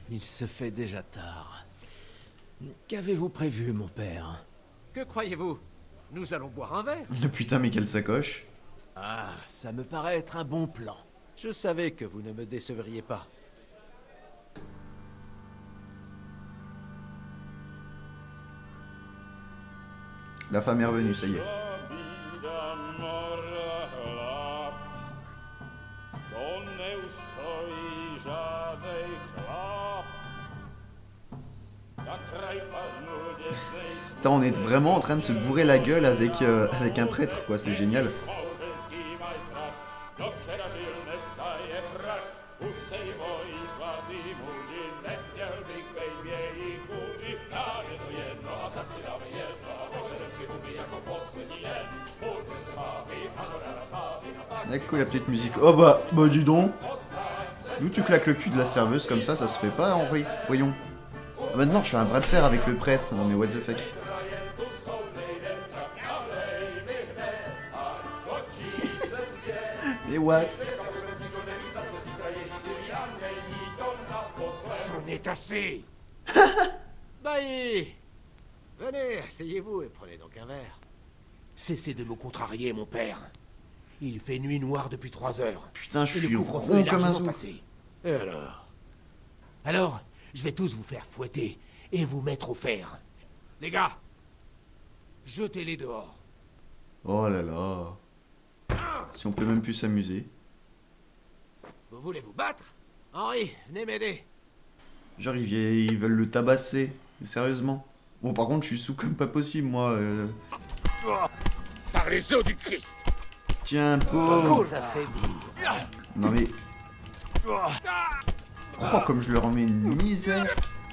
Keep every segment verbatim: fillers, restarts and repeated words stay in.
Il se fait déjà tard. Qu'avez-vous prévu, mon père? Que croyez-vous? Nous allons boire un verre. Putain, mais quelle sacoche. Ah, ça me paraît être un bon plan. Je savais que vous ne me décevriez pas. La femme est revenue, ça y est. Putain, on est vraiment en train de se bourrer la gueule avec, euh, avec un prêtre, quoi, c'est génial. D'accord, la petite musique. Oh bah, bah dis donc. D'où tu claques le cul de la serveuse comme ça, ça se fait pas, Henri. Voyons. Maintenant, je fais un bras de fer avec le prêtre. Non mais what the fuck. Et what? C'en est assez. Bailly, venez, asseyez-vous et prenez donc un verre. Cessez de me contrarier, mon père. Il fait nuit noire depuis trois heures. Putain, je Et suis le couvre-feu rond est comme un largement sou. passé. Et alors? Alors, je vais tous vous faire fouetter et vous mettre au fer. Les gars, jetez-les dehors. Oh là là. Si on peut même plus s'amuser. Vous voulez vous battre? Henri, venez m'aider. Genre, ils, vi- ils veulent le tabasser. Sérieusement. Bon, par contre, je suis sous comme pas possible, moi. euh. Par les os du Christ. Tiens, pauvre. Ça fait Non mais... Oh, comme je leur mets une misère.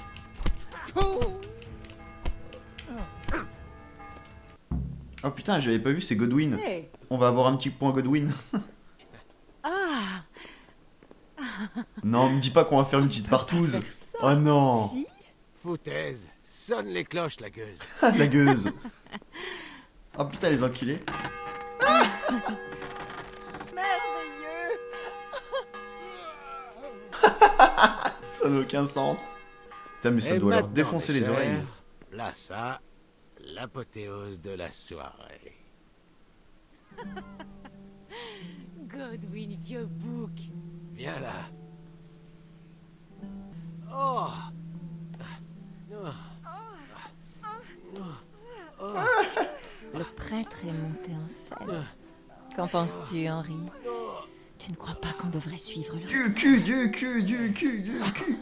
Oh putain, j'avais pas vu, c'est Godwin. Hey. On va avoir un petit point Godwin. Ah, Non, me dis pas qu'on va faire une petite partouze. faire ça. Oh non. si. Foutaise, sonne les cloches, la gueuse. Ah, de la gueuse. Oh putain, les enculés. Merveilleux. Ça n'a aucun sens. Putain, mais ça Et doit leur maintenant, défoncer mes les chers, oreilles. Là, ça, l'apothéose de la soirée. Godwin, vieux bouc. Viens là. Oh. Le prêtre est monté en scène. Qu'en penses-tu, Henri? Tu ne crois pas qu'on devrait suivre le Du cul, du cul, du cul, du cul.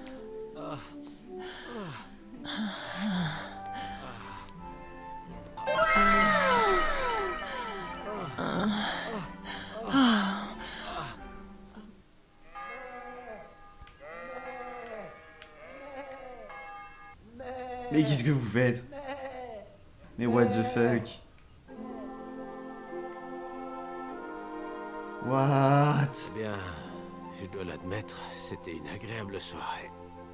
Mais qu'est-ce que vous faites? Mais what the fuck? What? Eh bien, je dois l'admettre, c'était une agréable soirée.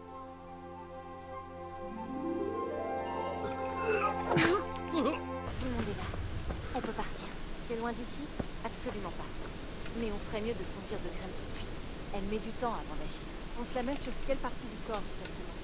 Tout le monde est là. On peut partir. C'est loin d'ici? Absolument pas. Mais on ferait mieux de s'enfuir de Crème tout de suite. Elle met du temps avant d'agir. On se la met sur quelle partie du corps exactement?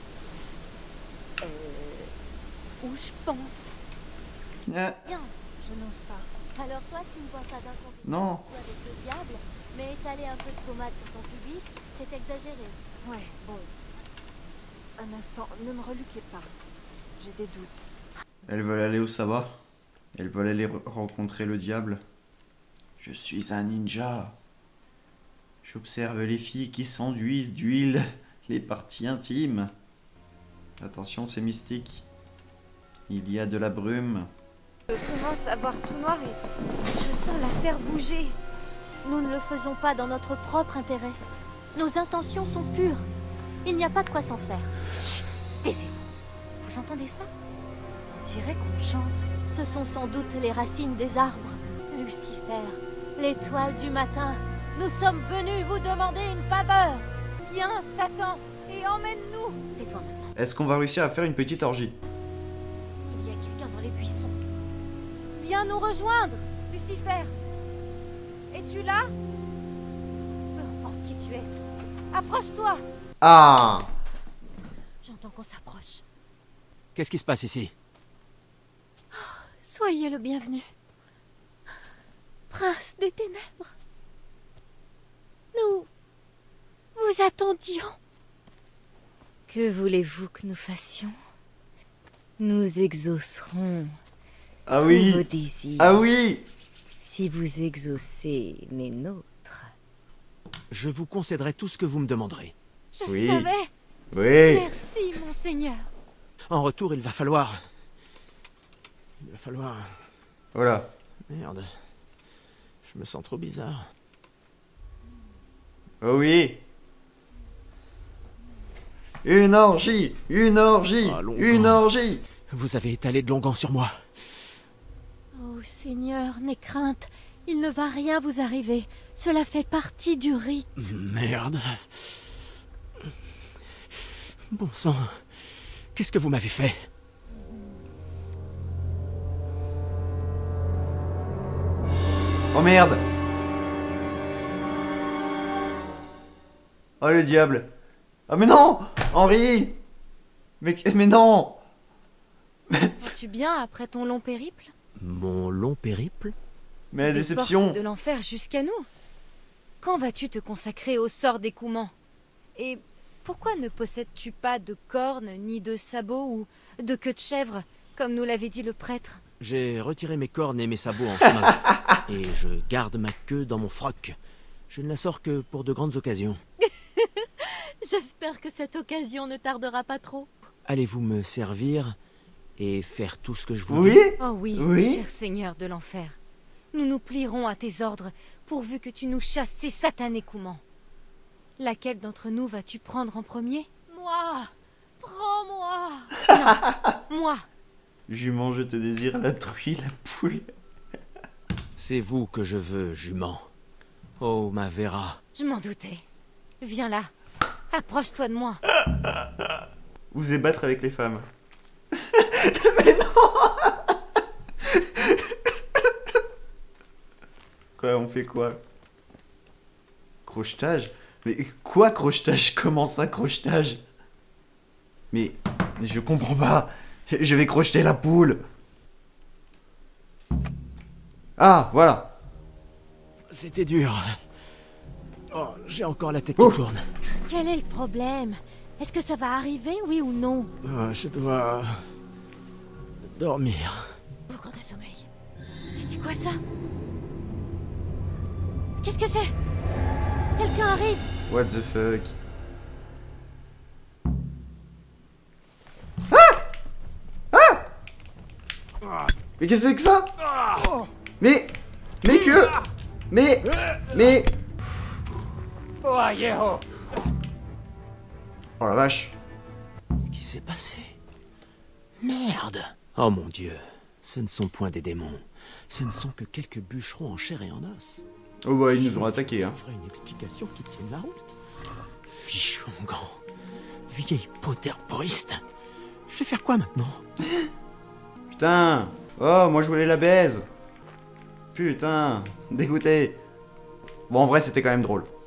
Euh... Où je pense. Ah, Bien, je n'ose pas. Alors toi, tu ne vois pas d'un conflit non. avec le diable, mais étaler un peu de pommade sur ton pubis, c'est exagéré. Ouais, bon. Un instant, ne me reluquez pas. J'ai des doutes. Elles veulent aller où ça va? Elles veulent aller re- rencontrer le diable. Je suis un ninja. J'observe les filles qui s'enduisent d'huile les parties intimes. Attention, c'est mystique. Il y a de la brume. Je commence à voir tout noir et je sens la terre bouger. Nous ne le faisons pas dans notre propre intérêt. Nos intentions sont pures. Il n'y a pas de quoi s'en faire. Chut, taisez-vous. Vous entendez ça? On dirait qu'on chante. Ce sont sans doute les racines des arbres. Lucifer, l'étoile du matin, nous sommes venus vous demander une faveur. Viens, Satan, et emmène-nous. Tais-toi maintenant. Est-ce qu'on va réussir à faire une petite orgie? Il y a quelqu'un dans les buissons. Viens nous rejoindre, Lucifer. Es-tu là? Peu importe qui tu es. Approche-toi. Ah! Qu'est-ce qui se passe ici? Soyez le bienvenu. Prince des ténèbres. Nous vous attendions. Que voulez-vous que nous fassions? Nous exaucerons Ah tous oui. vos désirs. Ah oui. Si vous exaucez les nôtres. Je vous concéderai tout ce que vous me demanderez. Je Oui. le savais. Oui. Merci, monseigneur. En retour, il va falloir... Il va falloir... Voilà. Merde. Je me sens trop bizarre. Oh oui. Une orgie. Une orgie. Ah, Longan. Une orgie. Vous avez étalé de Longan sur moi. Oh, Seigneur, n'aie crainte. Il ne va rien vous arriver. Cela fait partie du rite. Merde. Bon sang. Qu'est-ce que vous m'avez fait? Oh merde. Oh le diable. Oh mais non. Henri. Mais, mais non. Sens-tu bien après ton long périple? Mon long périple? Mais la Des déception. portes de l'enfer jusqu'à nous. Quand vas-tu te consacrer au sort d'écoulement? Et pourquoi ne possèdes-tu pas de cornes, ni de sabots, ou de queue de chèvre, comme nous l'avait dit le prêtre? J'ai retiré mes cornes et mes sabots en chemin. Et je garde ma queue dans mon froc. Je ne la sors que pour de grandes occasions. J'espère que cette occasion ne tardera pas trop. Allez-vous me servir et faire tout ce que je vous Oui. dis? Oh oui, Oui. cher seigneur de l'enfer. Nous nous plierons à tes ordres, pourvu que tu nous chasses ces satanés écoumants. Laquelle d'entre nous vas-tu prendre en premier? Moi! Prends-moi! Non, moi! Jument, je te désire la truie, la poule. C'est vous que je veux, jument. Oh, ma Vera. Je m'en doutais. Viens là. Approche-toi de moi. Vous ébattre avec les femmes. Mais non. Quoi, on fait quoi? Crochetage? Mais quoi crochetage? Comment ça crochetage? Mais, mais je comprends pas. Je vais crocheter la poule. Ah, voilà. C'était dur. Oh, j'ai encore la tête Oh. qui tourne. Quel est le problème? Est-ce que ça va arriver, oui ou non? Oh, je dois... dormir. Bougre de sommeil. C'était quoi ça? Qu'est-ce que c'est? Quelqu'un arrive? What the fuck? Mais qu'est-ce que c'est que ça? Mais... Mais que... Mais... Mais... Oh la vache. Qu'est-ce qui s'est passé? Merde! Oh mon Dieu, ce ne sont point des démons. Ce ne sont que quelques bûcherons en chair et en os. Oh bah ils nous ont attaqué hein. Il faudrait une explication qui tienne la route. Fichu Longan. Vieille peau d'herboriste. Je vais faire quoi maintenant? Putain. Oh moi je voulais la baise. Putain. Dégoûté. Bon en vrai c'était quand même drôle.